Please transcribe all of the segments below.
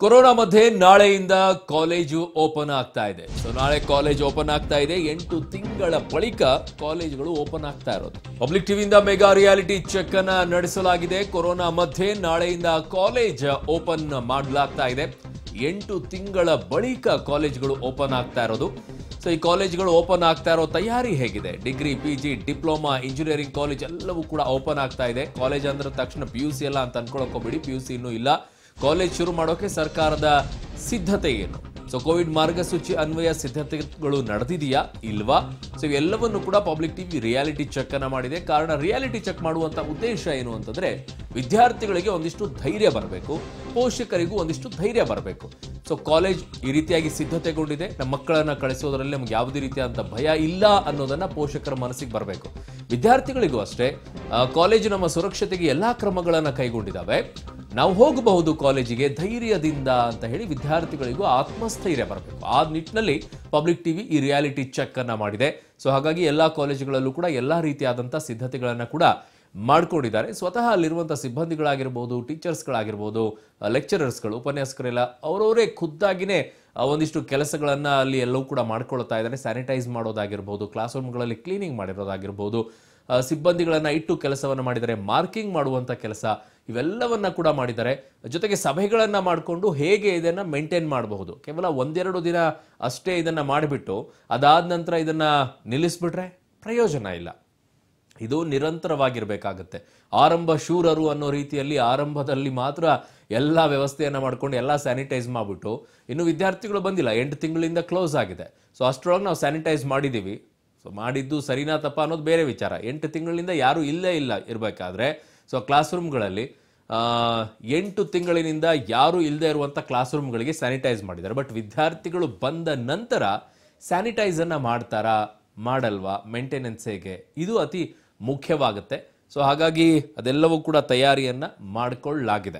Corona ಮಧ್ಯೆ ನಾಳೆಯಿಂದ college open ಆಗ್ತಾ ಇದೆ. ನಾಳೆ ಕಾಲೇಜ್ ಓಪನ್ ಆಗ್ತಾ ಇದೆ. 8 ತಿಂಗಳ ಬಳಿಕ ಕಾಲೇಜುಗಳು ಓಪನ್ ಆಗ್ತಾ ಇರೋದು. ಪಬ್ಲಿಕ್ ಟಿವಿಯಿಂದ ಮೆಗಾ ರಿಯಾಲಿಟಿ ಚೆಕ್ ಅನ್ನ ನಡೆಸಲಾಗಿದೆ. ಕೊರೋನಾ ಮಧ್ಯೆ ನಾಳೆಯಿಂದ ಕಾಲೇಜ್ ಓಪನ್ ಮಾಡಲಾಗ್ತಾ ಇದೆ. 8 ತಿಂಗಳ ಬಳಿಕ ಕಾಲೇಜುಗಳು ಓಪನ್ ಆಗ್ತಾ ಇರೋದು. ಈ ಕಾಲೇಜುಗಳು ಓಪನ್ ಆಗ್ತಾ ಇರೋ ತಯಾರಿ ಹೇಗಿದೆ? Degree, PG, diploma, engineering college ಎಲ್ಲವೂ ಕೂಡ ಓಪನ್ ಆಗ್ತಾ ಇದೆ. ಕಾಲೇಜ್ ಅಂದ್ರೆ ತಕ್ಷಣ PUC ಎಲ್ಲ ಅಂತ ಅನ್ಕೊಳ್ಳೋಕೆ ಹೋಗ್ಬೇಡಿ. PUC ಇನ್ನೂ ಇಲ್ಲ. ಕಾಲೇಜ್ ಶುರು ಮಾಡೋಕೆ ಸರ್ಕಾರದ ಸಿದ್ಧತೆ ಏನು? ಕೋವಿಡ್ ಮಾರ್ಗಸೂಚಿ ಅನ್ವಯ ಸಿದ್ಧತೆಗಳು ನಡೆದಿದೆಯಾ ಇಲ್ವಾ? ಎಲ್ಲವನ್ನು ಕೂಡ ಪಬ್ಲಿಕ್ ಟಿವಿ ರಿಯಾಲಿಟಿ ಚೆಕ್ ಅನ್ನ ಮಾಡಿದೆ. ಕಾರಣ ರಿಯಾಲಿಟಿ ಚೆಕ್ ಮಾಡುವಂತ ಉದ್ದೇಶ ಏನು ಅಂತಂದ್ರೆ ವಿದ್ಯಾರ್ಥಿಗಳಿಗೆ ಒಂದಿಷ್ಟು ಧೈರ್ಯ ಬರಬೇಕು, ಪೋಷಕರಿಗೂ ಒಂದಿಷ್ಟು ಧೈರ್ಯ ಬರಬೇಕು. ಕಾಲೇಜ್ ಈ ರೀತಿಯಾಗಿ ಸಿದ್ಧತೆಗೊಂಡಿದೆ, ನಮ್ಮ ಮಕ್ಕಳನ್ನ ಕಳಿಸೋದ್ರಲ್ಲಿ ನಮ್ಗೆ ಯಾವುದೇ ರೀತಿಯಾದಂಥ ಭಯ ಇಲ್ಲ ಅನ್ನೋದನ್ನ ಪೋಷಕರ ಮನಸ್ಸಿಗೆ ಬರಬೇಕು. ವಿದ್ಯಾರ್ಥಿಗಳಿಗೂ ಅಷ್ಟೇ, ಕಾಲೇಜು ನಮ್ಮ ಸುರಕ್ಷತೆಗೆ ಎಲ್ಲಾ ಕ್ರಮಗಳನ್ನ ಕೈಗೊಂಡಿದ್ದಾವೆ, ನಾವು ಹೋಗಬಹುದು ಕಾಲೇಜಿಗೆ ಧೈರ್ಯದಿಂದ ಅಂತ ಹೇಳಿ ವಿದ್ಯಾರ್ಥಿಗಳಿಗೂ ಆತ್ಮಸ್ಥೈರ್ಯ ಬರಬೇಕು. ಆ ನಿಟ್ಟಿನಲ್ಲಿ ಪಬ್ಲಿಕ್ ಟಿವಿ ಈ ರಿಯಾಲಿಟಿ ಚೆಕ್ ಅನ್ನ ಮಾಡಿದೆ. ಹಾಗಾಗಿ ಎಲ್ಲಾ ಕಾಲೇಜುಗಳಲ್ಲೂ ಕೂಡ ಎಲ್ಲಾ ರೀತಿಯಾದಂತಹ ಸಿದ್ಧತೆಗಳನ್ನ ಕೂಡ ಮಾಡ್ಕೊಂಡಿದ್ದಾರೆ. ಸ್ವತಃ ಅಲ್ಲಿರುವಂತಹ ಸಿಬ್ಬಂದಿಗಳಾಗಿರ್ಬೋದು, ಟೀಚರ್ಸ್ಗಳಾಗಿರ್ಬೋದು, ಲೆಕ್ಚರರ್ಸ್ಗಳು, ಉಪನ್ಯಾಸಕರೆಲ್ಲ ಅವರವರೇ ಖುದ್ದಾಗಿನೇ ಒಂದಿಷ್ಟು ಕೆಲಸಗಳನ್ನ ಅಲ್ಲಿ ಎಲ್ಲವೂ ಕೂಡ ಮಾಡ್ಕೊಳ್ತಾ ಇದ್ದಾರೆ. ಸ್ಯಾನಿಟೈಸ್ ಮಾಡೋದಾಗಿರ್ಬೋದು, ಕ್ಲಾಸ್ ರೂಮ್ಗಳಲ್ಲಿ ಕ್ಲೀನಿಂಗ್ ಮಾಡಿರೋದಾಗಿರ್ಬೋದು, ಸಿಬ್ಬಂದಿಗಳನ್ನ ಇಟ್ಟು ಕೆಲಸವನ್ನ ಮಾಡಿದ್ದಾರೆ, ಮಾರ್ಕಿಂಗ್ ಮಾಡುವಂತ ಕೆಲಸ ಇವೆಲ್ಲವನ್ನ ಕೂಡ ಮಾಡಿದ್ದಾರೆ. ಜೊತೆಗೆ ಸಭೆಗಳನ್ನ ಮಾಡಿಕೊಂಡು ಹೇಗೆ ಇದನ್ನ ಮೇಂಟೈನ್ ಮಾಡಬಹುದು, ಕೇವಲ 1-2 ದಿನ ಅಷ್ಟೇ ಇದನ್ನ ಮಾಡಿಬಿಟ್ಟು ಅದಾದ ನಂತರ ಇದನ್ನ ನಿಲ್ಲಿಸ್ಬಿಟ್ರೆ ಪ್ರಯೋಜನ ಇಲ್ಲ. ಇದು ನಿರಂತರವಾಗಿರ್ಬೇಕಾಗತ್ತೆ. ಆರಂಭ ಶೂರರು ಅನ್ನೋ ರೀತಿಯಲ್ಲಿ ಆರಂಭದಲ್ಲಿ ಮಾತ್ರ ಎಲ್ಲ ವ್ಯವಸ್ಥೆಯನ್ನ ಮಾಡ್ಕೊಂಡು ಎಲ್ಲ ಸ್ಯಾನಿಟೈಸ್ ಮಾಡ್ಬಿಟ್ಟು ಇನ್ನು ವಿದ್ಯಾರ್ಥಿಗಳು ಬಂದಿಲ್ಲ, 8 ತಿಂಗಳಿಂದ ಕ್ಲೋಸ್ ಆಗಿದೆ. ಅಷ್ಟರೊಳಗೆ ನಾವು ಸ್ಯಾನಿಟೈಸ್ ಮಾಡಿದ್ದೀವಿ. ಮಾಡಿದ್ದು ಸರಿನಾ ತಪ್ಪ ಅನ್ನೋದು ಬೇರೆ ವಿಚಾರ. 8 ತಿಂಗಳಿಂದ ಯಾರು ಇಲ್ಲೇ ಇಲ್ಲ ಇರಬೇಕಾದ್ರೆ ಕ್ಲಾಸ್ ರೂಮ್ಗಳಲ್ಲಿ 8 ತಿಂಗಳಿನಿಂದ ಯಾರು ಇಲ್ಲದೆ ಇರುವಂಥ ಕ್ಲಾಸ್ ರೂಮ್ಗಳಿಗೆ ಸ್ಯಾನಿಟೈಸ್ ಮಾಡಿದ್ದಾರೆ. ಬಟ್ ವಿದ್ಯಾರ್ಥಿಗಳು ಬಂದ ನಂತರ ಸ್ಯಾನಿಟೈಸ್ ಅನ್ನ ಮಾಡ್ತಾರಾ ಮಾಡಲ್ವಾ, ಮೇಂಟೆನೆನ್ಸ್ ಹೇಗೆ, ಇದು ಅತಿ ಮುಖ್ಯವಾಗುತ್ತೆ. ಹಾಗಾಗಿ ಅದೆಲ್ಲವೂ ಕೂಡ ತಯಾರಿಯನ್ನ ಮಾಡಿಕೊಳ್ಳಲಾಗಿದೆ.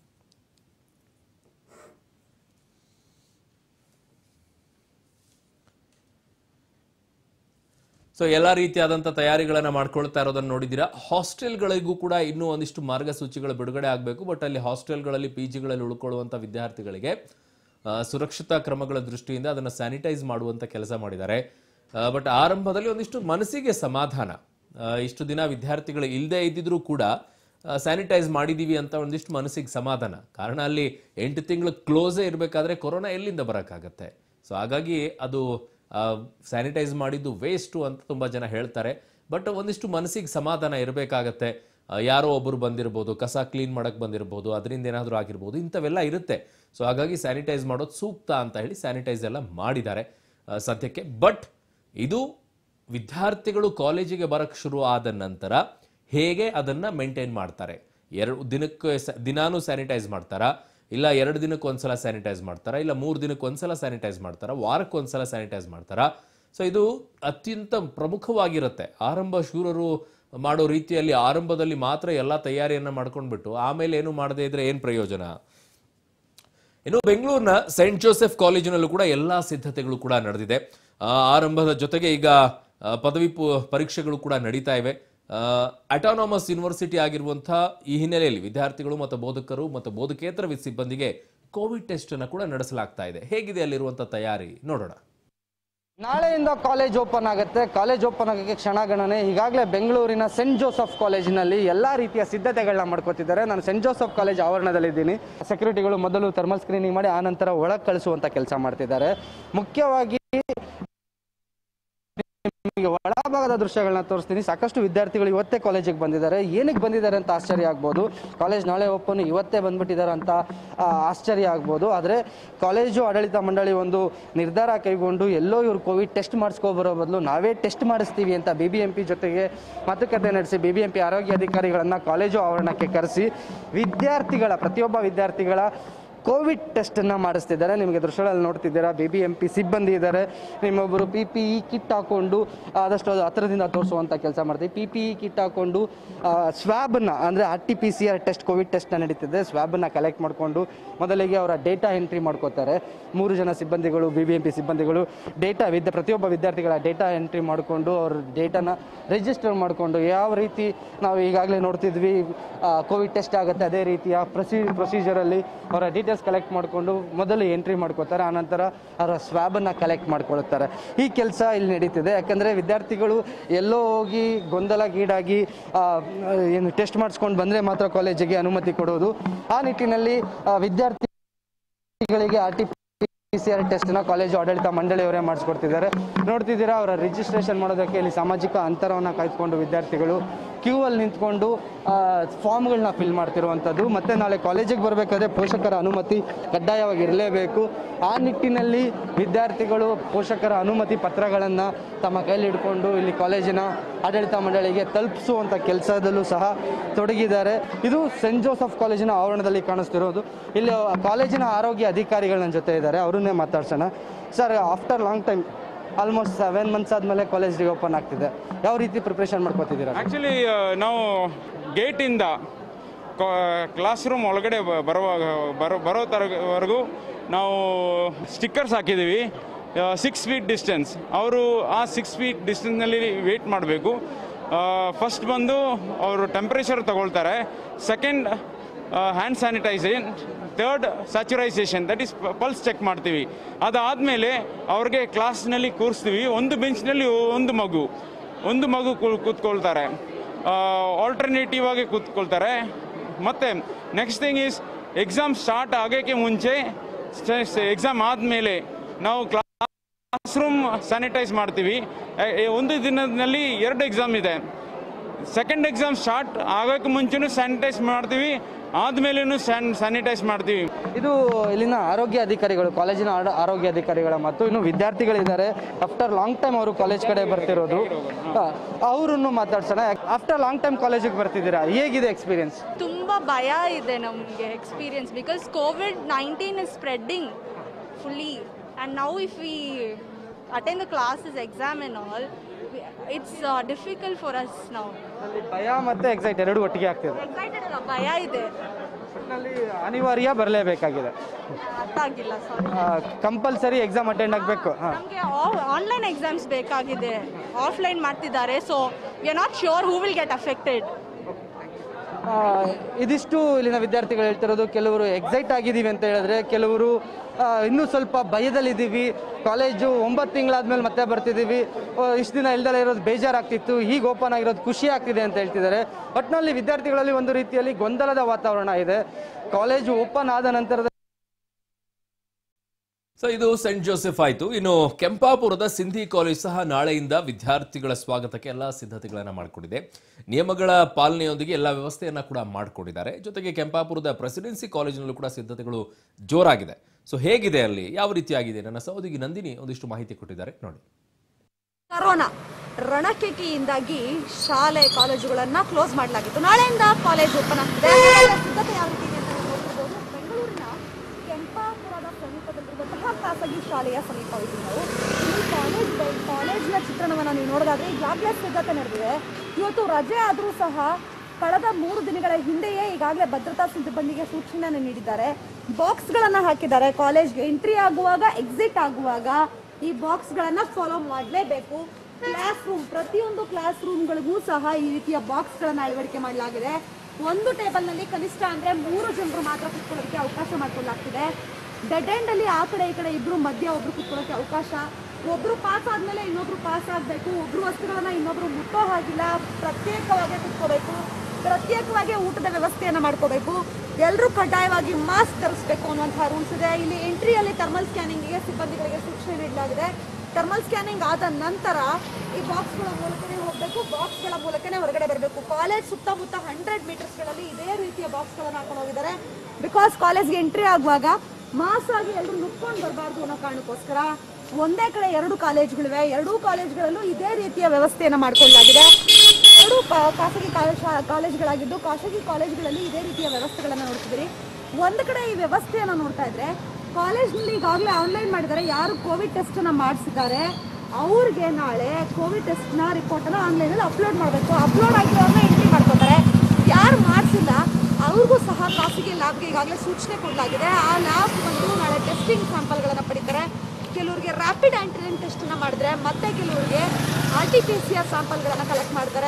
ಎಲ್ಲ ರೀತಿಯಾದಂಥ ತಯಾರಿಗಳನ್ನು ಮಾಡ್ಕೊಳ್ತಾ ಇರೋದನ್ನು ನೋಡಿದ್ದೀರಾ. ಹಾಸ್ಟೆಲ್ಗಳಿಗೂ ಕೂಡ ಇನ್ನೂ ಒಂದಿಷ್ಟು ಮಾರ್ಗಸೂಚಿಗಳು ಬಿಡುಗಡೆ ಆಗಬೇಕು. ಬಟ್ ಅಲ್ಲಿ ಹಾಸ್ಟೆಲ್ಗಳಲ್ಲಿ, PGಗಳಲ್ಲಿ ಉಳ್ಕೊಳ್ಳುವಂಥ ವಿದ್ಯಾರ್ಥಿಗಳಿಗೆ ಸುರಕ್ಷತಾ ಕ್ರಮಗಳ ದೃಷ್ಟಿಯಿಂದ ಅದನ್ನು ಸ್ಯಾನಿಟೈಸ್ ಮಾಡುವಂಥ ಕೆಲಸ ಮಾಡಿದ್ದಾರೆ. ಬಟ್ ಆರಂಭದಲ್ಲಿ ಒಂದಿಷ್ಟು ಮನಸ್ಸಿಗೆ ಸಮಾಧಾನ, ಇಷ್ಟು ದಿನ ವಿದ್ಯಾರ್ಥಿಗಳು ಇಲ್ಲದೆ ಇದ್ದಿದ್ರೂ ಕೂಡ ಸ್ಯಾನಿಟೈಸ್ ಮಾಡಿದ್ದೀವಿ ಅಂತ ಒಂದಿಷ್ಟು ಮನಸ್ಸಿಗೆ ಸಮಾಧಾನ. ಕಾರಣ ಅಲ್ಲಿ 8 ತಿಂಗಳು ಕ್ಲೋಸೇ ಇರಬೇಕಾದ್ರೆ ಕೊರೋನಾ ಎಲ್ಲಿಂದ ಬರೋಕ್ಕಾಗತ್ತೆ? ಹಾಗಾಗಿ ಅದು ಸ್ಯಾನಿಟೈಸ್ ಮಾಡಿದ್ದು ವೇಸ್ಟು ಅಂತ ತುಂಬ ಜನ ಹೇಳ್ತಾರೆ. ಬಟ್ ಒಂದಿಷ್ಟು ಮನಸ್ಸಿಗೆ ಸಮಾಧಾನ ಇರಬೇಕಾಗತ್ತೆ. ಯಾರೋ ಒಬ್ಬರು ಬಂದಿರ್ಬೋದು, ಕಸ ಕ್ಲೀನ್ ಮಾಡಕ್ಕೆ ಬಂದಿರ್ಬೋದು, ಅದರಿಂದ ಏನಾದರೂ ಆಗಿರ್ಬೋದು, ಇಂಥವೆಲ್ಲ ಇರುತ್ತೆ. ಹಾಗಾಗಿ ಸ್ಯಾನಿಟೈಸ್ ಮಾಡೋದು ಸೂಕ್ತ ಅಂತ ಹೇಳಿ ಸ್ಯಾನಿಟೈಸ್ ಎಲ್ಲ ಮಾಡಿದ್ದಾರೆ ಸದ್ಯಕ್ಕೆ. ಬಟ್ ಇದು ವಿದ್ಯಾರ್ಥಿಗಳು ಕಾಲೇಜಿಗೆ ಬರಕ್ಕೆ ಶುರು ಆದ ನಂತರ ಹೇಗೆ ಅದನ್ನು ಮೇಂಟೈನ್ ಮಾಡ್ತಾರೆ? 2 ದಿನಕ್ಕೆ ದಿನಾನೂ ಸ್ಯಾನಿಟೈಸ್ ಮಾಡ್ತಾರಾ, ಇಲ್ಲ 2 ದಿನಕ್ಕೆ ಒಂದ್ಸಲ ಸ್ಯಾನಿಟೈಸ್ ಮಾಡ್ತಾರಾ, ಇಲ್ಲ 3 ದಿನಕ್ಕೆ ಒಂದ್ಸಲ ಸ್ಯಾನಿಟೈಸ್ ಮಾಡ್ತಾರಾ, ವಾರಕ್ಕೆ ಒಂದ್ಸಲ ಸ್ಯಾನಿಟೈಸ್ ಮಾಡ್ತಾರಾ? ಇದು ಅತ್ಯಂತ ಪ್ರಮುಖವಾಗಿರುತ್ತೆ. ಆರಂಭ ಶೂರರು ಮಾಡೋ ರೀತಿಯಲ್ಲಿ ಆರಂಭದಲ್ಲಿ ಮಾತ್ರ ಎಲ್ಲ ತಯಾರಿಯನ್ನ ಮಾಡ್ಕೊಂಡ್ಬಿಟ್ಟು ಆಮೇಲೆ ಏನು ಮಾಡದೇ ಇದ್ರೆ ಏನು ಪ್ರಯೋಜನ? ಇನ್ನು ಬೆಂಗಳೂರಿನ ಸೈಂಟ್ ಜೋಸೆಫ್ ಕಾಲೇಜಿನಲ್ಲೂ ಕೂಡ ಎಲ್ಲಾ ಸಿದ್ಧತೆಗಳು ಕೂಡ ನಡೆದಿದೆ. ಆರಂಭದ ಜೊತೆಗೆ ಈಗ ಪದವಿ ಪರೀಕ್ಷೆಗಳು ಕೂಡ ನಡೀತಾ ಇವೆ. ಅಟಾನಮಸ್ ಯೂನಿವರ್ಸಿಟಿ ಆಗಿರುವಂತಹ ಈ ಹಿನ್ನೆಲೆಯಲ್ಲಿ ವಿದ್ಯಾರ್ಥಿಗಳು ಮತ್ತು ಬೋಧಕರು ಮತ್ತು ಬೋಧಕೇತರ ಸಿಬ್ಬಂದಿಗೆ ಕೋವಿಡ್ ಟೆಸ್ಟ್ ಅನ್ನು ಕೂಡ ನಡೆಸಲಾಗ್ತಾ ಇದೆ. ಹೇಗಿದೆ ಅಲ್ಲಿರುವಂತಹ ತಯಾರಿ ನೋಡೋಣ. ನಾಳೆಯಿಂದ ಕಾಲೇಜ್ ಓಪನ್ ಆಗುತ್ತೆ. ಕಾಲೇಜ್ ಓಪನ್ ಆಗೋಕ್ಕೆ ಕ್ಷಣಗಣನೆ. ಈಗಾಗಲೇ ಬೆಂಗಳೂರಿನ ಸೆಂಟ್ ಜೋಸೆಫ್ ಕಾಲೇಜಿನಲ್ಲಿ ಎಲ್ಲ ರೀತಿಯ ಸಿದ್ಧತೆಗಳನ್ನ ಮಾಡ್ಕೋತಿದ್ದಾರೆ. ನಾನು ಸೆಂಟ್ ಜೋಸೆಫ್ ಕಾಲೇಜ್ ಆವರಣದಲ್ಲಿದ್ದೀನಿ. ಸೆಕ್ಯೂರಿಟಿಗಳು ಮೊದಲು ಥರ್ಮಲ್ ಸ್ಕ್ರೀನಿಂಗ್ ಮಾಡಿ ಆನಂತರ ಒಳಗೆ ಕಳಿಸುವಂಥ ಕೆಲಸ ಮಾಡ್ತಿದ್ದಾರೆ. ಮುಖ್ಯವಾಗಿ ನಿಮಗೆ ಒಳಭಾಗದ ದೃಶ್ಯಗಳನ್ನ ತೋರಿಸ್ತೀನಿ. ಸಾಕಷ್ಟು ವಿದ್ಯಾರ್ಥಿಗಳು ಇವತ್ತೇ ಕಾಲೇಜಿಗೆ ಬಂದಿದ್ದಾರೆ. ಏನಕ್ಕೆ ಬಂದಿದ್ದಾರೆ ಅಂತ ಆಶ್ಚರ್ಯ ಆಗ್ಬೋದು. ಕಾಲೇಜ್ ನಾಳೆ ಓಪನ್, ಇವತ್ತೇ ಬಂದ್ಬಿಟ್ಟಿದ್ದಾರೆ ಅಂತ ಆಶ್ಚರ್ಯ ಆಗ್ಬೋದು. ಆದರೆ ಕಾಲೇಜು ಆಡಳಿತ ಮಂಡಳಿ ಒಂದು ನಿರ್ಧಾರ ಕೈಗೊಂಡು ಎಲ್ಲೋ ಇವರು ಕೋವಿಡ್ ಟೆಸ್ಟ್ ಮಾಡಿಸ್ಕೊಬರೋ ಬದಲು ನಾವೇ ಟೆಸ್ಟ್ ಮಾಡಿಸ್ತೀವಿ ಅಂತ BBMP ಜೊತೆಗೆ ಮಾತುಕತೆ ನಡೆಸಿ BBMP ಆರೋಗ್ಯ ಅಧಿಕಾರಿಗಳನ್ನು ಕಾಲೇಜು ಆವರಣಕ್ಕೆ ಕರೆಸಿ ಪ್ರತಿಯೊಬ್ಬ ವಿದ್ಯಾರ್ಥಿಗಳ ಕೋವಿಡ್ ಟೆಸ್ಟನ್ನು ಮಾಡಿಸ್ತಿದ್ದಾರೆ. ನಿಮಗೆ ದೃಶ್ಯಗಳಲ್ಲಿ ನೋಡ್ತಿದ್ದೀರಾ, BBMP ಸಿಬ್ಬಂದಿ ಇದ್ದಾರೆ. ನಿಮ್ಮೊಬ್ಬರು PPE ಕಿಟ್ ಹಾಕ್ಕೊಂಡು ಆದಷ್ಟು ಹತ್ತಿರದಿಂದ ತೋರಿಸುವಂಥ ಕೆಲಸ ಮಾಡ್ತೀವಿ. PPE ಕಿಟ್ ಹಾಕ್ಕೊಂಡು ಸ್ವ್ಯಾಬನ್ನು ಅಂದರೆ RT-PCR ಟೆಸ್ಟ್, ಕೋವಿಡ್ ಟೆಸ್ಟ್ನ ನಡೀತಿದೆ. ಸ್ವ್ಯಾಬನ್ನು ಕಲೆಕ್ಟ್ ಮಾಡಿಕೊಂಡು ಮೊದಲಿಗೆ ಅವರ ಡೇಟಾ ಎಂಟ್ರಿ ಮಾಡ್ಕೋತಾರೆ. 3 ಜನ ಸಿಬ್ಬಂದಿಗಳು, BBMP ಸಿಬ್ಬಂದಿಗಳು ಪ್ರತಿಯೊಬ್ಬ ವಿದ್ಯಾರ್ಥಿಗಳ ಡೇಟಾ ಎಂಟ್ರಿ ಮಾಡಿಕೊಂಡು ಅವ್ರ ಡೇಟಾನ ರಿಜಿಸ್ಟರ್ ಮಾಡಿಕೊಂಡು ಯಾವ ರೀತಿ ನಾವು ಈಗಾಗಲೇ ನೋಡ್ತಿದ್ವಿ ಕೋವಿಡ್ ಟೆಸ್ಟ್ ಆಗುತ್ತೆ ಅದೇ ರೀತಿಯ ಪ್ರೊಸೀಜರಲ್ಲಿ ಅವರ ಡೀಟೇಲ್ಸ್ ಡೀಟೇಲ್ಸ್ ಕಲೆಕ್ಟ್ ಮಾಡಿಕೊಂಡು ಮೊದಲು ಎಂಟ್ರಿ ಮಾಡ್ಕೋತಾರೆ, ಆನಂತರ ಅವರ ಸ್ವ್ಯಾಬನ್ನು ಕಲೆಕ್ಟ್ ಮಾಡ್ಕೊಳ್ತಾರೆ. ಈ ಕೆಲಸ ಇಲ್ಲಿ ನಡೀತಿದೆ. ಯಾಕಂದರೆ ವಿದ್ಯಾರ್ಥಿಗಳು ಎಲ್ಲೋ ಹೋಗಿ ಗೊಂದಲಗೀಡಾಗಿ ಏನು ಟೆಸ್ಟ್ ಮಾಡಿಸ್ಕೊಂಡು ಬಂದರೆ ಮಾತ್ರ ಕಾಲೇಜಿಗೆ ಅನುಮತಿ ಕೊಡೋದು. ಆ ನಿಟ್ಟಿನಲ್ಲಿ ವಿದ್ಯಾರ್ಥಿಗಳಿಗೆ RT-PCR ಟೆಸ್ಟ್ನ ಕಾಲೇಜು ಆಡಳಿತ ಮಂಡಳಿಯವರೇ ಮಾಡಿಸ್ಕೊಡ್ತಿದ್ದಾರೆ. ನೋಡ್ತಿದ್ದೀರಾ, ಅವರ ರಿಜಿಸ್ಟ್ರೇಷನ್ ಮಾಡೋದಕ್ಕೆ ಇಲ್ಲಿ ಸಾಮಾಜಿಕ ಅಂತರವನ್ನು ಕಾಯ್ದುಕೊಂಡು ವಿದ್ಯಾರ್ಥಿಗಳು ಕ್ಯೂ ಅಲ್ಲಿ ನಿಂತ್ಕೊಂಡು ಫಾರ್ಮ್ಗಳನ್ನ ಫಿಲ್ ಮಾಡ್ತಿರುವಂಥದ್ದು. ಮತ್ತು ನಾಳೆ ಕಾಲೇಜಿಗೆ ಬರಬೇಕಾದ್ರೆ ಪೋಷಕರ ಅನುಮತಿ ಕಡ್ಡಾಯವಾಗಿ ಇರಲೇಬೇಕು. ಆ ನಿಟ್ಟಿನಲ್ಲಿ ವಿದ್ಯಾರ್ಥಿಗಳು ಪೋಷಕರ ಅನುಮತಿ ಪತ್ರಗಳನ್ನು ತಮ್ಮ ಕೈಲಿ ಹಿಡ್ಕೊಂಡು ಇಲ್ಲಿ ಕಾಲೇಜಿನ ಆಡಳಿತ ಮಂಡಳಿಗೆ ತಲುಪಿಸುವಂಥ ಕೆಲಸದಲ್ಲೂ ಸಹ ತೊಡಗಿದ್ದಾರೆ. ಇದು ಸೆಂಟ್ ಜೋಸೆಫ್ ಕಾಲೇಜಿನ ಆವರಣದಲ್ಲಿ ಕಾಣಿಸ್ತಿರೋದು. ಇಲ್ಲಿ ಕಾಲೇಜಿನ ಆರೋಗ್ಯ ಅಧಿಕಾರಿಗಳು ನನ್ನ ಜೊತೆ ಇದ್ದಾರೆ, ಅವ್ರನ್ನೇ ಮಾತಾಡ್ಸೋಣ. Sir, after long time almost 7 months ಆದಮೇಲೆ ಕಾಲೇಜ್ ಓಪನ್ ಆಗ್ತಿದೆ. ಯಾವ ರೀತಿ ಪ್ರಿಪ್ರೇಷನ್ ಮಾಡ್ಕೋತಿದ್ದೀರಾ? ಆ್ಯಕ್ಚುಲಿ ನಾವು ಗೇಟಿಂದ ಕ್ಲಾಸ್ ರೂಮ್ ಒಳಗಡೆ ಬರೋ ತರವರೆಗೂ ನಾವು ಸ್ಟಿಕ್ಕರ್ಸ್ ಹಾಕಿದ್ದೀವಿ. 6 feet ಡಿಸ್ಟೆನ್ಸ್, ಅವರು ಆ 6 feet ಡಿಸ್ಟೆನ್ಸ್ನಲ್ಲಿ ವೆಯ್ಟ್ ಮಾಡಬೇಕು. ಫಸ್ಟ್ ಬಂದು ಅವರು ಟೆಂಪ್ರೇಚರ್ ತಗೊಳ್ತಾರೆ, second hand sanitisation, third saturation, that is pulse check ಮಾಡ್ತೀವಿ. ಅದಾದಮೇಲೆ ಅವ್ರಿಗೆ ಕ್ಲಾಸ್ನಲ್ಲಿ ಕೂರಿಸ್ತೀವಿ. ಒಂದು ಬೆಂಚ್ನಲ್ಲಿ ಒಂದು ಮಗು ಕೂತ್ಕೊಳ್ತಾರೆ, ಆಲ್ಟರ್ನೇಟಿವ್ ಆಗಿ ಕೂತ್ಕೊಳ್ತಾರೆ. ಮತ್ತು next thing is exam start ಆಗೋಕ್ಕೆ ಮುಂಚೆ, ಎಕ್ಸಾಮ್ ಆದಮೇಲೆ ನಾವು ಕ್ಲಾಸ್ ರೂಮ್ ಸ್ಯಾನಿಟೈಸ್ ಮಾಡ್ತೀವಿ. ಒಂದು ದಿನದಲ್ಲಿ 2 ಎಕ್ಸಾಮ್ ಇದೆ. ಸೆಕೆಂಡ್ ಎಕ್ಸಾಮ್ ಸ್ಟಾರ್ಟ್ ಆಗೋಕ್ಕೆ ಮುಂಚೆನೂ ಸ್ಯಾನಿಟೈಸ್ ಮಾಡ್ತೀವಿ, ಆದಮೇಲೂ ಸ್ಯಾನಿಟೈಸ್ ಮಾಡ್ತೀವಿ. ಇದು ಇಲ್ಲಿನ ಆರೋಗ್ಯ ಅಧಿಕಾರಿಗಳು, ಕಾಲೇಜಿನ ಆರೋಗ್ಯ ಅಧಿಕಾರಿಗಳ ಮತ್ತು ಇನ್ನು ವಿದ್ಯಾರ್ಥಿಗಳಿದ್ದಾರೆ. ಆಫ್ಟರ್ ಲಾಂಗ್ ಟೈಮ್ ಅವರು ಕಾಲೇಜ್ ಕಡೆ ಬರ್ತಿರೋದು, ಅವರನ್ನು ಮಾತಾಡ್ಸೋಣ. ಆಫ್ಟರ್ ಲಾಂಗ್ ಟೈಮ್ ಕಾಲೇಜಿಗೆ ಬರ್ತಿದ್ದೀರಾ, ಹೇಗಿದೆ ಎಕ್ಸ್ಪೀರಿಯನ್ಸ್? ತುಂಬ ಭಯ ಇದೆ ನಮಗೆ experience, because COVID-19 is spreading fully and now if we attend the classes, exam and all, it's difficult for us now. ಭಯ ಮತ್ತೆ ಎಕ್ಸೈಟ್ ಎರಡು ಒಟ್ಟಿಗೆ ಆಗ್ತಿದೆ. ಎಕ್ಸೈಟೆಡ್ ಅಲ್ಲ, ಭಯ ಇದೆ. ಒಟ್ಟಿನಲ್ಲಿ ಅನಿವಾರ್ಯ ಬರಲೇಬೇಕಾಗಿದೆ. ಅರ್ಥ ಆಗಿಲ್ಲ, ಸಾರಿ. ಕಂಪಲ್ಸರಿ ಎಕ್ಸಾಮ್ ಅಟೆಂಡ್ ಆಗಬೇಕು. ನಮಗೆ ಆನ್ಲೈನ್ ಎಕ್ಸಾಮ್ಸ್ ಬೇಕಾಗಿದೆ, ಆಫ್ಲೈನ್ ಮಾಡ್ತಿದ್ದಾರೆ. So we are not sure who will get affected. ಇದಿಷ್ಟು ಇಲ್ಲಿನ ವಿದ್ಯಾರ್ಥಿಗಳು ಹೇಳ್ತಿರೋದು. ಕೆಲವರು ಎಕ್ಸೈಟ್ ಆಗಿದ್ದೀವಿ ಅಂತ ಹೇಳಿದ್ರೆ, ಕೆಲವರು ಇನ್ನೂ ಸ್ವಲ್ಪ ಭಯದಲ್ಲಿದ್ದೀವಿ. ಕಾಲೇಜು 9 ತಿಂಗಳಾದ್ಮೇಲೆ ಮತ್ತೆ ಬರ್ತಿದ್ದೀವಿ, ಇಷ್ಟು ದಿನ ಇಲ್ದಲೇ ಇರೋದು ಬೇಜಾರಾಗ್ತಿತ್ತು, ಈಗ ಓಪನ್ ಆಗಿರೋದು ಖುಷಿ ಆಗ್ತಿದೆ ಅಂತ ಹೇಳ್ತಿದ್ದಾರೆ. ಒಟ್ಟಿನಲ್ಲಿ ವಿದ್ಯಾರ್ಥಿಗಳಲ್ಲಿ ಒಂದು ರೀತಿಯಲ್ಲಿ ಗೊಂದಲದ ವಾತಾವರಣ ಇದೆ. ಕಾಲೇಜು ಓಪನ್ ಆದ ನಂತರದ ಇದು ಸೆಂಟ್ ಜೋಸೆಫ್ ಆಯಿತು. ಇನ್ನು ಕೆಂಪಾಪುರದ ಸಿಂಧಿ ಕಾಲೇಜ್ ಸಹ ನಾಳೆಯಿಂದ ವಿದ್ಯಾರ್ಥಿಗಳ ಸ್ವಾಗತಕ್ಕೆ ಎಲ್ಲ ಸಿದ್ಧತೆಗಳನ್ನು ಮಾಡಿಕೊಂಡಿದೆ. ನಿಯಮಗಳ ಪಾಲನೆಯೊಂದಿಗೆ ಎಲ್ಲ ವ್ಯವಸ್ಥೆಯನ್ನು ಕೂಡ ಮಾಡಿಕೊಂಡಿದ್ದಾರೆ. ಜೊತೆಗೆ ಕೆಂಪಾಪುರದ ಪ್ರೆಸಿಡೆನ್ಸಿ ಕಾಲೇಜಿನಲ್ಲೂ ಕೂಡ ಸಿದ್ಧತೆಗಳು ಜೋರಾಗಿದೆ. ಸೊ ಹೇಗಿದೆ ಅಲ್ಲಿ, ಯಾವ ರೀತಿಯಾಗಿದೆ, ನನ್ನ ಸಹೋದರಿ ನಂದಿನಿ ಒಂದಿಷ್ಟು ಮಾಹಿತಿ ಕೊಟ್ಟಿದ್ದಾರೆ, ನೋಡಿ. ಕೊರೋನಾ ರಣಕೆಕೆಯಿಂದಾಗಿ ಶಾಲೆ ಕಾಲೇಜುಗಳನ್ನ ಕ್ಲೋಸ್ ಮಾಡಲಾಗಿತ್ತು. ನಾಳೆಯಿಂದ ಕಾಲೇಜ್ ಓಪನ್ ಆಗ್ತಿದೆ. ಸಿದ್ಧತೆ ಯಾವ ರೀತಿ ಇದೆ ಅಂತ ನೋಡ್ಬೋದು. ಬೆಂಗಳೂರಿನ ಕೆಂಪಾಪುರದ ಸಮೀಪದಲ್ಲಿರುವಂತಹ ಖಾಸಗಿ ಶಾಲೆಯ ಸಮೀಪವಿದೆ. ನಾವು ಇಲ್ಲಿ ಕಾಲೇಜಿನ ಚಿತ್ರಣವನ್ನು ನೀವು ನೋಡೋದಾದ್ರೆ ಈಗಾಗಲೇ ಸಿದ್ಧತೆ ನಡೆದಿದೆ. ಇವತ್ತು ರಜೆ ಆದರೂ ಸಹ ಕಳೆದ 3 ದಿನಗಳ ಹಿಂದೆಯೇ ಈಗಾಗಲೇ ಭದ್ರತಾ ಸಿಬ್ಬಂದಿಗೆ ಸೂಚನೆಯನ್ನು ನೀಡಿದ್ದಾರೆ. ಬಾಕ್ಸ್ಗಳನ್ನು ಹಾಕಿದ್ದಾರೆ. ಕಾಲೇಜ್ಗೆ ಎಂಟ್ರಿ ಆಗುವಾಗ, ಎಕ್ಸಿಟ್ ಆಗುವಾಗ ಈ ಬಾಕ್ಸ್ಗಳನ್ನು ಫಾಲೋ ಮಾಡಲೇಬೇಕು. ಕ್ಲಾಸ್ ರೂಮ್, ಪ್ರತಿಯೊಂದು ಕ್ಲಾಸ್ ರೂಮ್ಗಳಿಗೂ ಸಹ ಈ ರೀತಿಯ ಬಾಕ್ಸ್ಗಳನ್ನು ಅಳವಡಿಕೆ ಮಾಡಲಾಗಿದೆ. ಒಂದು ಟೇಬಲ್ನಲ್ಲಿ ಕನಿಷ್ಠ ಅಂದರೆ 3 ಜನರು ಮಾತ್ರ ಕುತ್ಕೊಳ್ಳೋದಕ್ಕೆ ಅವಕಾಶ ಮಾಡಿಕೊಳ್ಳಲಾಗ್ತಿದೆ. ಡೆಡ್ ಎಂಡ್ ಅಲ್ಲಿ ಆ ಕಡೆ ಈ ಕಡೆ ಇಬ್ಬರು ಮಧ್ಯ ಒಬ್ರು ಕುತ್ಕೊಳ್ಳೋಕ್ಕೆ ಅವಕಾಶ. ಒಬ್ರು ಪಾಸ್ ಆದ್ಮೇಲೆ ಇನ್ನೊಬ್ರು ಪಾಸ್ ಆಗಬೇಕು. ಒಬ್ರು ವಸ್ತುಗಳನ್ನ ಇನ್ನೊಬ್ರು ಮುಟ್ಟೋ ಹಾಗಿಲ್ಲ. ಪ್ರತ್ಯೇಕವಾಗಿ ಕುತ್ಕೋಬೇಕು. ಪ್ರತ್ಯೇಕವಾಗಿ ಊಟದ ವ್ಯವಸ್ಥೆಯನ್ನು ಮಾಡ್ಕೋಬೇಕು. ಎಲ್ಲರೂ ಕಡ್ಡಾಯವಾಗಿ ಮಾಸ್ಕ್ ಧರಿಸಬೇಕು ಅನ್ನುವಂತಹ ರೂಲ್ಸ್ ಇದೆ. ಇಲ್ಲಿ ಎಂಟ್ರಿಯಲ್ಲಿ ಥರ್ಮಲ್ ಸ್ಕ್ಯಾನಿಂಗ್ಗೆ ಸಿಬ್ಬಂದಿಗಳಿಗೆ ಸೂಚನೆ ನೀಡಲಾಗಿದೆ. ಥರ್ಮಲ್ ಸ್ಕ್ಯಾನಿಂಗ್ ಆದ ನಂತರ ಈ ಬಾಕ್ಸ್ಗಳ ಮೂಲಕನೇ ಹೋಗಬೇಕು, ಬಾಕ್ಸ್ಗಳ ಮೂಲಕನೇ ಹೊರಗಡೆ ಬರಬೇಕು. ಕಾಲೇಜ್ ಸುತ್ತಮುತ್ತ 100 ಮೀಟರ್ಸ್ಗಳಲ್ಲಿ ಇದೇ ರೀತಿಯ ಬಾಕ್ಸ್ಗಳನ್ನು ಹಾಕೊಂಡು ಹೋಗಿದ್ದಾರೆ. ಬಿಕಾಸ್ ಕಾಲೇಜ್ಗೆ ಎಂಟ್ರಿ ಆಗುವಾಗ ಮಾಸ್ ಆಗಿ ಎಲ್ಲರೂ ನುಗ್ಕೊಂಡು ಬರಬಾರ್ದು ಅನ್ನೋ ಕಾರಣಕ್ಕೋಸ್ಕರ ಒಂದೇ ಕಡೆ 2 ಕಾಲೇಜ್ಗಳಿವೆ. 2 ಕಾಲೇಜ್ಗಳಲ್ಲೂ ಇದೇ ರೀತಿಯ ವ್ಯವಸ್ಥೆಯನ್ನು ಮಾಡಿಕೊಳ್ಳಲಾಗಿದೆ. 2 ಖಾಸಗಿ ಕಾಲೇಜ್ಗಳಾಗಿದ್ದು ಖಾಸಗಿ ಕಾಲೇಜ್ಗಳಲ್ಲಿ ಇದೇ ರೀತಿಯ ವ್ಯವಸ್ಥೆಗಳನ್ನು ನೋಡ್ತಿದ್ದೀರಿ. ಒಂದು ಕಡೆ ಈ ವ್ಯವಸ್ಥೆಯನ್ನು ನೋಡ್ತಾ ಇದ್ರೆ, ಕಾಲೇಜ್ನಲ್ಲಿ ಈಗಾಗಲೇ ಆನ್ಲೈನ್ ಮಾಡಿದ್ದಾರೆ. ಯಾರು ಕೋವಿಡ್ ಟೆಸ್ಟನ್ನು ಮಾಡಿಸಿದ್ದಾರೆ ಅವ್ರಿಗೆ ನಾಳೆ ಕೋವಿಡ್ ಟೆಸ್ಟ್ನ ರಿಪೋರ್ಟನ್ನು ಆನ್ಲೈನಲ್ಲಿ ಅಪ್ಲೋಡ್ ಮಾಡಬೇಕು. ಅಪ್ಲೋಡ್ ಆಗಿರೋರನ್ನ ಎಂಟ್ರಿ ಮಾಡ್ಕೋತಾರೆ. ಯಾರು ಮಾಡಿಸಿಲ್ಲ ಅವ್ರಿಗೂ ಸಹ ಖಾಸಗಿ ಲ್ಯಾಬ್ಗೆ ಈಗಾಗಲೇ ಸೂಚನೆ ಕೊಡಲಾಗಿದೆ. ಆ ಲ್ಯಾಬ್ ಬಂದು ನಾಳೆ ಟೆಸ್ಟಿಂಗ್ ಸ್ಯಾಂಪಲ್ಗಳನ್ನು ಪಡಿತಾರೆ. ಕೆಲವರಿಗೆ ರ್ಯಾಪಿಡ್ ಆಂಟಿಜೆನ್ ಟೆಸ್ಟನ್ನು ಮಾಡಿದ್ರೆ, ಮತ್ತೆ ಕೆಲವರಿಗೆ RT-PCR ಸ್ಯಾಂಪಲ್ಗಳನ್ನು ಕಲೆಕ್ಟ್ ಮಾಡ್ತಾರೆ.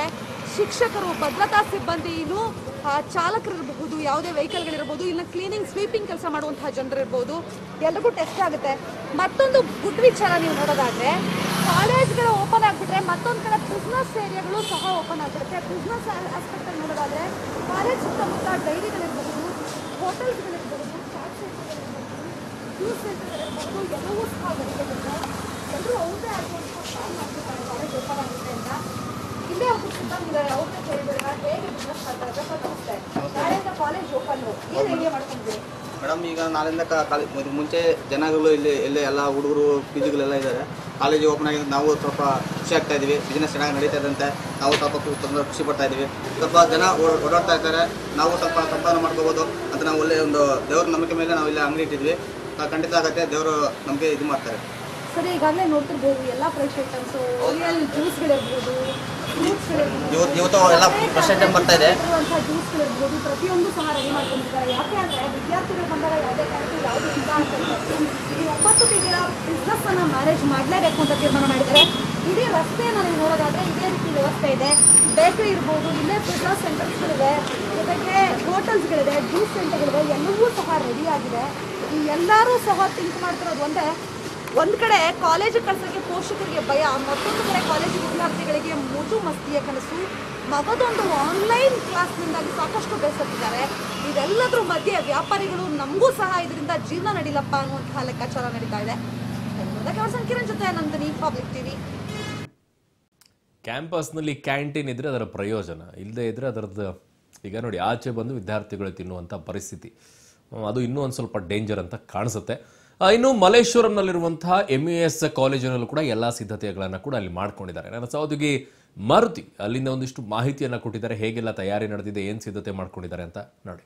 ಶಿಕ್ಷಕರು, ಭದ್ರತಾ ಸಿಬ್ಬಂದಿನೂ, ಚಾಲಕರಿರಬಹುದು, ಯಾವುದೇ ವೆಹಿಕಲ್ಗಳಿರ್ಬೋದು, ಇಲ್ಲ ಕ್ಲೀನಿಂಗ್ ಸ್ವೀಪಿಂಗ್ ಕೆಲಸ ಮಾಡುವಂತಹ ಜನರಿರ್ಬೋದು, ಎಲ್ರಿಗೂ ಟೆಸ್ಟ್ ಆಗುತ್ತೆ. ಮತ್ತೊಂದು ಗುಡ್ ವಿಚಾರ ನೀವು ನೋಡೋದಾದ್ರೆ, ಕಾಲೇಜ್ಗಳು ಓಪನ್ ಆಗಿಬಿಟ್ರೆ ಮತ್ತೊಂದು ಕಡೆ ಬಿಸ್ನೆಸ್ ಏರಿಯಾಗಳು ಸಹ ಓಪನ್ ಆಗಿಬಿಡುತ್ತೆ. ಬಿಸ್ನೆಸ್ ಆಸ್ಪೆಕ್ಟಲ್ಲಿ ನೋಡೋದಾದ್ರೆ ಕಾಲೇಜ್ ಸುತ್ತಮುತ್ತ ಡೈರಿಗಳಿರ್ಬಹುದು, ಹೋಟೆಲ್ಸ್ಗಳಿರ್ಬಹುದು, ಚಾಟ್ ಸೆಂಟರ್ಗಳಿರ್ಬಹುದು, ಜ್ಯೂಸ್ ಸೆಂಟರ್ಗಳಿರ್ಬಹುದು, ಎಲ್ಲವೂ ಸಹ ಬರೀಬೇಕು. ಎಲ್ಲರೂ ಅವ್ರದೇ ಆಗುವಂತಹ ಪ್ಲಾನ್ ಮಾಡ್ತಿದ್ದಾರೆ ಕಾಲೇಜ್ ಓಪನ್ ಆಗುತ್ತೆ ಅಂತ. ಇಲ್ಲೇ ಒಬ್ಬರು ಸಿಬ್ಬಂದಿದ್ದಾರೆ, ಅವ್ರನ್ನೇ ಕೇಳಿದ್ರೆ ಹೇಗೆ ಬಿಸ್ನೆಸ್ ಮಾಡ್ತಾರೆ ನಮಸ್ತೆ. ನಾಳೆಯಿಂದ ಕಾಲೇಜ್ ಓಪನ್, ಏನು ಐಡಿಯಾ ಮಾಡ್ಕೊಂಡಿದ್ದೀರಿ ಮೇಡಮ್? ಈಗ ನಾಳೆಯಿಂದ ಮುಂಚೆ ಜನಗಳು ಇಲ್ಲಿ ಎಲ್ಲ ಹುಡುಗರು ಪಿಜಿಗಳೆಲ್ಲ ಇದ್ದಾರೆ. ಕಾಲೇಜ್ ಓಪನ್ ಆಗಿದೆ, ನಾವು ಸ್ವಲ್ಪ ಖುಷಿ ಆಗ್ತಾ ಇದ್ದೀವಿ. ಬಿಸ್ನೆಸ್ ಚೆನ್ನಾಗಿ ನಡೀತಾ ಇದ್ದಂತೆ ನಾವು ಸ್ವಲ್ಪ ಖುಷಿ ಪಡ್ತಾ ಇದ್ದೀವಿ. ಸ್ವಲ್ಪ ಜನ ಓಡಾಡ್ತಾ ಇರ್ತಾರೆ, ನಾವು ಸ್ವಲ್ಪ ಸಂಪಾದನೆ ಮಾಡ್ಕೋಬೋದು ಅಂತ ನಾವು ಒಳ್ಳೆಯ ಒಂದು ದೇವ್ರ ನಂಬಿಕೆ ಮೇಲೆ ನಾವು ಇಲ್ಲಿ ಅಂಗಡಿ ಇಟ್ಟಿದ್ವಿ. ಖಂಡಿತ ಆಗುತ್ತೆ, ದೇವರು ನಮಗೆ ಇದು ಮಾಡ್ತಾರೆ. ಸರಿ, ಈಗಾಗಲೇ ನೋಡ್ತಿರ್ಬೋದು ಎಲ್ಲ ಫ್ರೆಶ್ ಐಟಮ್ಸು, ರಿಯಲ್ ಜ್ಯೂಸ್ಗಳಿರ್ಬೋದು, ಇವತ್ತು ಎಲ್ಲ ಫ್ರೆಶ್ ಐಟಮ್ ಬರ್ತಾ ಇದೆ. ಜ್ಯೂಸ್ಗಳಿರ್ಬೋದು, ಪ್ರತಿಯೊಂದು ಸಹ ರೆಡಿ ಮಾಡ್ಕೊಂಡಿದ್ದಾರೆ. ಯಾಕೆ ಅಂದರೆ ವಿದ್ಯಾರ್ಥಿಗಳು ಬಂದಾಗ ಯಾವುದೇ ಕಾರಣಕ್ಕೂ ಯಾವುದೇ ಇಲ್ಲ ಅಂತ ಈ 9 ತಿಂಗಳ ಬಿಸ್ನೆಸ್ ಅನ್ನು ಮ್ಯಾನೇಜ್ ಮಾಡಲೇಬೇಕು ಅಂತ ತೀರ್ಮಾನ ಮಾಡಿದ್ದಾರೆ. ಇಡೀ ರಸ್ತೆಯನ್ನು ನೀವು ನೋಡೋದಾದ್ರೆ ಇದೇ ರೀತಿ ವ್ಯವಸ್ಥೆ ಇದೆ. ಬೇಕರಿ ಇರ್ಬೋದು, ಇಲ್ಲೇ ಬಿಸ್ನೆಸ್ ಸೆಂಟರ್ಸ್ಗಳಿವೆ, ಜೊತೆಗೆ ಹೋಟೆಲ್ಸ್ಗಳಿದೆ, ಜ್ಯೂಸ್ ಸೆಂಟರ್ಗಳಿದೆ, ಎಲ್ಲವೂ ಸಹ ರೆಡಿ ಆಗಿದೆ. ಈ ಎಲ್ಲರೂ ಸಹ ಥಿಂಕ್ ಮಾಡ್ತಿರೋದು ಒಂದು ಕಡೆ ಕಾಲೇಜಿಗೆ ಕಳ್ಸೋಕ್ಕೆ ಪೋಷಕರಿಗೆ ಭಯ, ಮತ್ತೊಂದು ಕಡೆ ಕಾಲೇಜು ವಿದ್ಯಾರ್ಥಿಗಳಿಗೆ ಮುದು ಮಸ್ತಿಯ ಕನಸು, ಮಗದೊಂದು ಆನ್ಲೈನ್ ಕ್ಲಾಸ್ನಿಂದಾಗಿ ಸಾಕಷ್ಟು ಬೇಸತ್ತಿದ್ದಾರೆ. ಇದೆಲ್ಲದರ ಮಧ್ಯೆ ವ್ಯಾಪಾರಿಗಳು ನಮಗೂ ಸಹ ಇದರಿಂದ ಜೀವನ ನಡೀಲಪ್ಪ ಅನ್ನುವಂತಹ ಲೆಕ್ಕಾಚಾರ ನಡೀತಾ ಇದೆ. ಕಿರಣ್ ಜೊತೆ ನಂದಿನಿ, ಪಬ್ಲಿಕ್ ಟಿವಿ. ಕ್ಯಾಂಪಸ್ನಲ್ಲಿ ಕ್ಯಾಂಟೀನ್ ಇದ್ರೆ ಅದರ ಪ್ರಯೋಜನ, ಇಲ್ಲದೆ ಇದ್ರೆ ಅದರದ್ದು ಈಗ ನೋಡಿ ಆಚೆ ಬಂದು ವಿದ್ಯಾರ್ಥಿಗಳು ತಿನ್ನುವಂಥ ಪರಿಸ್ಥಿತಿ, ಅದು ಇನ್ನೂ ಒಂದು ಸ್ವಲ್ಪ ಡೇಂಜರ್ ಅಂತ ಕಾಣಿಸುತ್ತೆ. ಇನ್ನು ಮಲ್ಲೇಶ್ವರಂನಲ್ಲಿರುವಂತಹ MES ಕಾಲೇಜಿನಲ್ಲೂ ಕೂಡ ಎಲ್ಲ ಸಿದ್ಧತೆಗಳನ್ನು ಕೂಡ ಅಲ್ಲಿ ಮಾಡ್ಕೊಂಡಿದ್ದಾರೆ. ನನ್ನ ಸಹೋದ್ಯೋಗಿ ಮಾರುತಿ ಅಲ್ಲಿಂದ ಒಂದಿಷ್ಟು ಮಾಹಿತಿಯನ್ನು ಕೊಟ್ಟಿದ್ದಾರೆ, ಹೇಗೆಲ್ಲ ತಯಾರಿ ನಡೆದಿದೆ, ಏನು ಸಿದ್ಧತೆ ಮಾಡ್ಕೊಂಡಿದ್ದಾರೆ ಅಂತ ನೋಡಿ.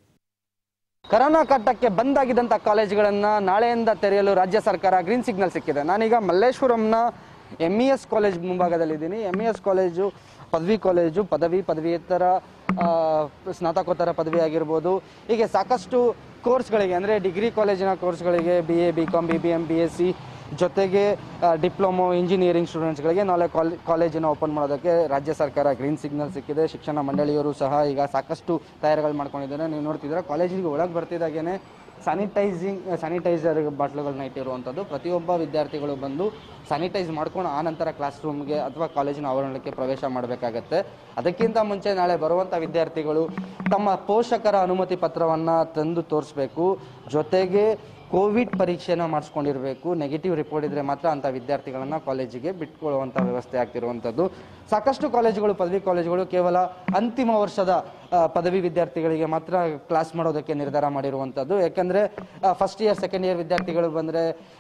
ಕರೋನಾ ಕಟ್ಟಕ್ಕೆ ಬಂದಾಗಿದ್ದಂಥ ಕಾಲೇಜುಗಳನ್ನು ನಾಳೆಯಿಂದ ತೆರೆಯಲು ರಾಜ್ಯ ಸರ್ಕಾರ ಗ್ರೀನ್ ಸಿಗ್ನಲ್ ಸಿಕ್ಕಿದೆ. ನಾನೀಗ ಮಲ್ಲೇಶ್ವರಂನ MES ಕಾಲೇಜ್ ಮುಂಭಾಗದಲ್ಲಿದ್ದೀನಿ. MES ಕಾಲೇಜು ಪದವಿ ಕಾಲೇಜು, ಪದವಿಯೇತರ ಸ್ನಾತಕೋತ್ತರ ಪದವಿ ಆಗಿರ್ಬೋದು, ಹೀಗೆ ಸಾಕಷ್ಟು ಕೋರ್ಸ್ಗಳಿಗೆ ಅಂದರೆ ಡಿಗ್ರಿ ಕಾಲೇಜಿನ ಕೋರ್ಸ್ಗಳಿಗೆ BA, BCom, BBM, BSc ಜೊತೆಗೆ ಡಿಪ್ಲೊಮೊ ಇಂಜಿನಿಯರಿಂಗ್ ಸ್ಟೂಡೆಂಟ್ಸ್ಗಳಿಗೆ ನಾಳೆ ಕಾಲೇಜಿನ ಓಪನ್ ಮಾಡೋದಕ್ಕೆ ರಾಜ್ಯ ಸರ್ಕಾರ ಗ್ರೀನ್ ಸಿಗ್ನಲ್ ಸಿಕ್ಕಿದೆ. ಶಿಕ್ಷಣ ಮಂಡಳಿಯವರು ಸಹ ಈಗ ಸಾಕಷ್ಟು ತಯಾರಿಗಳು ಮಾಡ್ಕೊಂಡಿದ್ದಾರೆ. ನೀವು ನೋಡ್ತಿದ್ರೆ ಕಾಲೇಜಿಗೆ ಒಳಗೆ ಬರ್ತಿದ್ದಾಗೇನೆ ಸ್ಯಾನಿಟೈಸರ್ ಬಾಟ್ಲುಗಳನ್ನ ಇಟ್ಟಿರುವಂಥದ್ದು. ಪ್ರತಿಯೊಬ್ಬ ವಿದ್ಯಾರ್ಥಿಗಳು ಬಂದು ಸ್ಯಾನಿಟೈಸ್ ಮಾಡ್ಕೊಂಡು ಆನಂತರ ಕ್ಲಾಸ್ ರೂಮ್ಗೆ ಅಥವಾ ಕಾಲೇಜಿನ ಆವರಣಕ್ಕೆ ಪ್ರವೇಶ ಮಾಡಬೇಕಾಗತ್ತೆ. ಅದಕ್ಕಿಂತ ಮುಂಚೆ ನಾಳೆ ಬರುವಂಥ ವಿದ್ಯಾರ್ಥಿಗಳು ತಮ್ಮ ಪೋಷಕರ ಅನುಮತಿ ಪತ್ರವನ್ನು ತಂದು ತೋರಿಸ್ಬೇಕು. ಜೊತೆಗೆ ಕೋವಿಡ್ ಪರೀಕ್ಷೆನ ಮಾಡಿಸ್ಕೊಂಡಿರಬೇಕು. ನೆಗೆಟಿವ್ ರಿಪೋರ್ಟ್ ಇದ್ದರೆ ಮಾತ್ರ ಅಂಥ ವಿದ್ಯಾರ್ಥಿಗಳನ್ನು ಕಾಲೇಜಿಗೆ ಬಿಟ್ಕೊಳ್ಳುವಂಥ ವ್ಯವಸ್ಥೆ ಆಗ್ತಿರುವಂಥದ್ದು. ಸಾಕಷ್ಟು ಕಾಲೇಜುಗಳು, ಪದವಿ ಕಾಲೇಜುಗಳು ಕೇವಲ ಅಂತಿಮ ವರ್ಷದ ಪದವಿ ವಿದ್ಯಾರ್ಥಿಗಳಿಗೆ ಮಾತ್ರ ಕ್ಲಾಸ್ ಮಾಡೋದಕ್ಕೆ ನಿರ್ಧಾರ ಮಾಡಿರುವಂಥದ್ದು. ಯಾಕಂದರೆ ಫಸ್ಟ್ ಇಯರ್, ಸೆಕೆಂಡ್ ಇಯರ್ ವಿದ್ಯಾರ್ಥಿಗಳು ಬಂದರೆ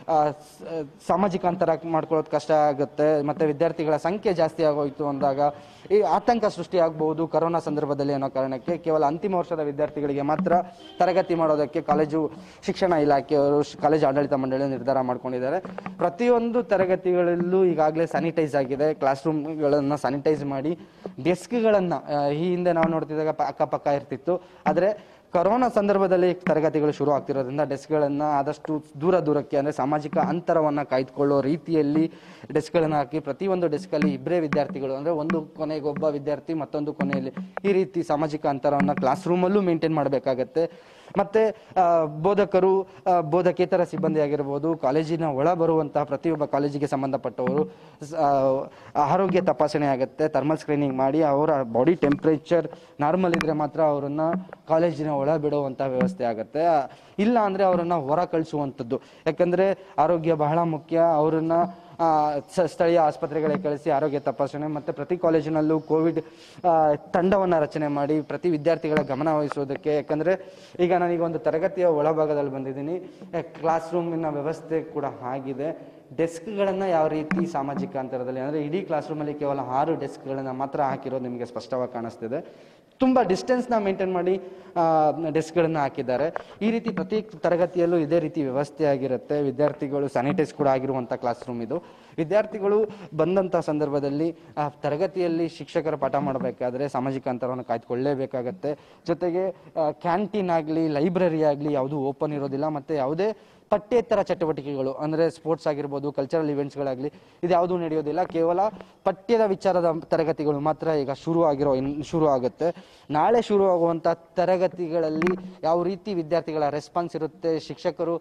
ಸಾಮಾಜಿಕ ಅಂತರ ಮಾಡ್ಕೊಳ್ಳೋದು ಕಷ್ಟ ಆಗುತ್ತೆ, ಮತ್ತು ವಿದ್ಯಾರ್ಥಿಗಳ ಸಂಖ್ಯೆ ಜಾಸ್ತಿ ಆಗೋಯ್ತು ಅಂದಾಗ ಈ ಆತಂಕ ಸೃಷ್ಟಿಯಾಗಬಹುದು ಕರೋನಾ ಸಂದರ್ಭದಲ್ಲಿ ಅನ್ನೋ ಕಾರಣಕ್ಕೆ ಕೇವಲ ಅಂತಿಮ ವರ್ಷದ ವಿದ್ಯಾರ್ಥಿಗಳಿಗೆ ಮಾತ್ರ ತರಗತಿ ಮಾಡೋದಕ್ಕೆ ಕಾಲೇಜು ಶಿಕ್ಷಣ ಇಲಾಖೆಯವರು, ಕಾಲೇಜು ಆಡಳಿತ ಮಂಡಳಿ ನಿರ್ಧಾರ ಮಾಡ್ಕೊಂಡಿದ್ದಾರೆ. ಪ್ರತಿಯೊಂದು ತರಗತಿಗಳಲ್ಲೂ ಈಗಾಗಲೇ ಸ್ಯಾನಿಟೈಸ್ ಆಗಿದೆ. ಕ್ಲಾಸ್ ರೂಮ್ಗಳನ್ನು ಸ್ಯಾನಿಟೈಸ್ ಮಾಡಿ ಡೆಸ್ಕ್ಗಳನ್ನು ಈ ಹಿಂದೆ ನಾವು ನೋಡ್ತಿದ್ದಾಗ ಅಕ್ಕಪಕ್ಕ ಇರ್ತಿತ್ತು, ಆದರೆ ಕರೋನಾ ಸಂದರ್ಭದಲ್ಲಿ ತರಗತಿಗಳು ಶುರು ಆಗ್ತಿರೋದ್ರಿಂದ ಡೆಸ್ಕ್ಗಳನ್ನು ಆದಷ್ಟು ದೂರಕ್ಕೆ ಅಂದರೆ ಸಾಮಾಜಿಕ ಅಂತರವನ್ನು ಕಾಯ್ದುಕೊಳ್ಳೋ ರೀತಿಯಲ್ಲಿ ಡೆಸ್ಕ್ಗಳನ್ನು ಹಾಕಿ ಪ್ರತಿಯೊಂದು ಡೆಸ್ಕಲ್ಲಿ ಇಬ್ಬರೇ ವಿದ್ಯಾರ್ಥಿಗಳು ಅಂದರೆ ಒಂದು ಕೊನೆಗೆ ಒಬ್ಬ ವಿದ್ಯಾರ್ಥಿ, ಮತ್ತೊಂದು ಕೊನೆಯಲ್ಲಿ, ಈ ರೀತಿ ಸಾಮಾಜಿಕ ಅಂತರವನ್ನು ಕ್ಲಾಸ್ ರೂಮಲ್ಲೂ ಮೇಂಟೈನ್ ಮಾಡಬೇಕಾಗತ್ತೆ. ಮತ್ತು ಬೋಧಕರು, ಬೋಧಕೇತರ ಸಿಬ್ಬಂದಿ ಆಗಿರ್ಬೋದು, ಕಾಲೇಜಿನ ಒಳ ಬರುವಂತಹ ಪ್ರತಿಯೊಬ್ಬ ಕಾಲೇಜಿಗೆ ಸಂಬಂಧಪಟ್ಟವರು ಆರೋಗ್ಯ ತಪಾಸಣೆ ಆಗುತ್ತೆ. ಥರ್ಮಲ್ ಸ್ಕ್ರೀನಿಂಗ್ ಮಾಡಿ ಅವರ ಬಾಡಿ ಟೆಂಪ್ರೇಚರ್ ನಾರ್ಮಲ್ ಇದ್ದರೆ ಮಾತ್ರ ಅವರನ್ನು ಕಾಲೇಜಿನ ಒಳ ಬಿಡುವಂಥ ವ್ಯವಸ್ಥೆ ಆಗುತ್ತೆ. ಇಲ್ಲ ಅಂದರೆ ಅವರನ್ನು ಹೊರ ಕಳಿಸುವಂಥದ್ದು. ಯಾಕಂದರೆ ಆರೋಗ್ಯ ಬಹಳ ಮುಖ್ಯ. ಅವರನ್ನು ಸ್ಥಳೀಯ ಆಸ್ಪತ್ರೆಗಳಿಗೆ ಕಳಿಸಿ ಆರೋಗ್ಯ ತಪಾಸಣೆ, ಮತ್ತು ಪ್ರತಿ ಕಾಲೇಜಿನಲ್ಲೂ ಕೋವಿಡ್ ತಂಡವನ್ನು ರಚನೆ ಮಾಡಿ ಪ್ರತಿ ವಿದ್ಯಾರ್ಥಿಗಳ ಗಮನ ವಹಿಸೋದಕ್ಕೆ. ಯಾಕಂದರೆ ಈಗ ನಾನೀಗ ಒಂದು ತರಗತಿಯ ಒಳಭಾಗದಲ್ಲಿ ಬಂದಿದ್ದೀನಿ. ಕ್ಲಾಸ್ ರೂಮಿನ ವ್ಯವಸ್ಥೆ ಕೂಡ ಆಗಿದೆ. ಡೆಸ್ಕ್ಗಳನ್ನು ಯಾವ ರೀತಿ ಸಾಮಾಜಿಕ ಅಂತರದಲ್ಲಿ ಅಂದರೆ ಇಡೀ ಕ್ಲಾಸ್ ರೂಮಲ್ಲಿ ಕೇವಲ 6 ಡೆಸ್ಕ್ಗಳನ್ನು ಮಾತ್ರ ಹಾಕಿರೋದು ನಿಮಗೆ ಸ್ಪಷ್ಟವಾಗಿ ಕಾಣಿಸ್ತಿದೆ. ತುಂಬ ಡಿಸ್ಟೆನ್ಸ್ನ ಮೇಂಟೈನ್ ಮಾಡಿ ಡೆಸ್ಕ್ಗಳನ್ನು ಹಾಕಿದ್ದಾರೆ. ಈ ರೀತಿ ಪ್ರತಿ ತರಗತಿಯಲ್ಲೂ ಇದೇ ರೀತಿ ವ್ಯವಸ್ಥೆ ಆಗಿರುತ್ತೆ. ವಿದ್ಯಾರ್ಥಿಗಳು ಸ್ಯಾನಿಟೈಸ್ ಕೂಡ ಆಗಿರುವಂಥ ಕ್ಲಾಸ್ ರೂಮ್ ಇದು. ವಿದ್ಯಾರ್ಥಿಗಳು ಬಂದಂಥ ಸಂದರ್ಭದಲ್ಲಿ ತರಗತಿಯಲ್ಲಿ ಶಿಕ್ಷಕರು ಪಾಠ ಮಾಡಬೇಕಾದ್ರೆ ಸಾಮಾಜಿಕ ಅಂತರವನ್ನು ಕಾಯ್ದುಕೊಳ್ಳೇಬೇಕಾಗತ್ತೆ. ಜೊತೆಗೆ ಕ್ಯಾಂಟೀನ್ ಆಗಲಿ ಲೈಬ್ರರಿ ಆಗಲಿ ಯಾವುದೂ ಓಪನ್ ಇರೋದಿಲ್ಲ. ಮತ್ತು ಯಾವುದೇ ಪಠ್ಯೇತರ ಚಟುವಟಿಕೆಗಳು ಅಂದರೆ ಸ್ಪೋರ್ಟ್ಸ್ ಆಗಿರ್ಬೋದು, ಕಲ್ಚರಲ್ ಇವೆಂಟ್ಸ್ಗಳಾಗಲಿ ಇದು ಯಾವುದೂ ನಡೆಯೋದಿಲ್ಲ. ಕೇವಲ ಪಠ್ಯದ ವಿಚಾರದ ತರಗತಿಗಳು ಮಾತ್ರ ಈಗ ಶುರು ಆಗುತ್ತೆ. ನಾಳೆ ಶುರು ಆಗುವಂಥ ತರಗತಿಗಳಲ್ಲಿ ಯಾವ ರೀತಿ ವಿದ್ಯಾರ್ಥಿಗಳ ರೆಸ್ಪಾನ್ಸ್ ಇರುತ್ತೆ, ಶಿಕ್ಷಕರು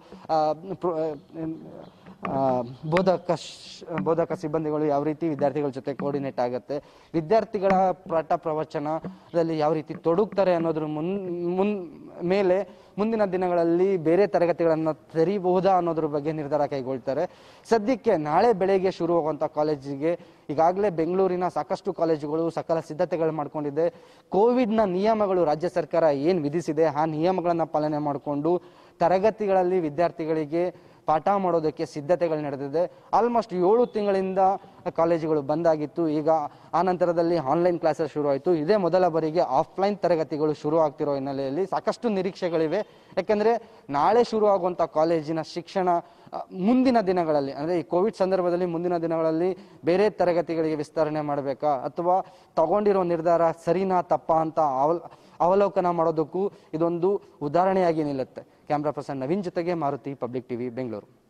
ಬೋಧಕ ಸಿಬ್ಬಂದಿಗಳು ಯಾವ ರೀತಿ ವಿದ್ಯಾರ್ಥಿಗಳ ಜೊತೆ ಕೋಆರ್ಡಿನೇಟ್ ಆಗುತ್ತೆ, ವಿದ್ಯಾರ್ಥಿಗಳ ಪಾಠ ಪ್ರವಚನದಲ್ಲಿ ಯಾವ ರೀತಿ ತೊಡಗ್ತಾರೆ ಅನ್ನೋದ್ರ ಮೇಲೆ ಮುಂದಿನ ದಿನಗಳಲ್ಲಿ ಬೇರೆ ತರಗತಿಗಳನ್ನು ತೆರೀಬಹುದಾ ಅನ್ನೋದ್ರ ಬಗ್ಗೆ ನಿರ್ಧಾರ ಕೈಗೊಳ್ತಾರೆ. ಸದ್ಯಕ್ಕೆ ನಾಳೆ ಬೆಳಗ್ಗೆ ಶುರುವಾಗುವಂಥ ಕಾಲೇಜಿಗೆ ಈಗಾಗಲೇ ಬೆಂಗಳೂರಿನ ಸಾಕಷ್ಟು ಕಾಲೇಜುಗಳು ಸಕಲ ಸಿದ್ಧತೆಗಳು ಮಾಡ್ಕೊಂಡಿದೆ. ಕೋವಿಡ್ನ ನಿಯಮಗಳು ರಾಜ್ಯ ಸರ್ಕಾರ ಏನು ವಿಧಿಸಿದೆ ಆ ನಿಯಮಗಳನ್ನು ಪಾಲನೆ ಮಾಡಿಕೊಂಡು ತರಗತಿಗಳಲ್ಲಿ ವಿದ್ಯಾರ್ಥಿಗಳಿಗೆ ಪಾಠ ಮಾಡೋದಕ್ಕೆ ಸಿದ್ಧತೆಗಳು ನಡೆದಿದೆ. ಆಲ್ಮೋಸ್ಟ್ 7 ತಿಂಗಳಿಂದ ಕಾಲೇಜುಗಳು ಬಂದಾಗಿತ್ತು. ಈಗ ಆ ನಂತರದಲ್ಲಿ ಆನ್ಲೈನ್ ಕ್ಲಾಸಸ್ ಶುರು ಆಯಿತು. ಇದೇ ಮೊದಲ ಬಾರಿಗೆ ಆಫ್ಲೈನ್ ತರಗತಿಗಳು ಶುರು ಆಗ್ತಿರೋ ಹಿನ್ನೆಲೆಯಲ್ಲಿ ಸಾಕಷ್ಟು ನಿರೀಕ್ಷೆಗಳಿವೆ. ಯಾಕೆಂದರೆ ನಾಳೆ ಶುರು ಆಗುವಂಥ ಕಾಲೇಜಿನ ಶಿಕ್ಷಣ ಮುಂದಿನ ದಿನಗಳಲ್ಲಿ ಅಂದರೆ ಈ ಕೋವಿಡ್ ಸಂದರ್ಭದಲ್ಲಿ ಮುಂದಿನ ದಿನಗಳಲ್ಲಿ ಬೇರೆ ತರಗತಿಗಳಿಗೆ ವಿಸ್ತರಣೆ ಮಾಡಬೇಕಾ ಅಥವಾ ತಗೊಂಡಿರೋ ನಿರ್ಧಾರ ಸರಿನಾ ತಪ್ಪಾ ಅಂತ ಅವಲೋಕನ ಮಾಡೋದಕ್ಕೂ ಇದೊಂದು ಉದಾಹರಣೆಯಾಗಿ ನಿಲ್ಲುತ್ತೆ. ಕ್ಯಾಮ್ರಾ ಪರ್ಸನ್ ನವೀನ್ ಜೊತೆಗೆ ಮಾರುತಿ, ಪಬ್ಲಿಕ್ ಟಿವಿ, ಬೆಂಗಳೂರು.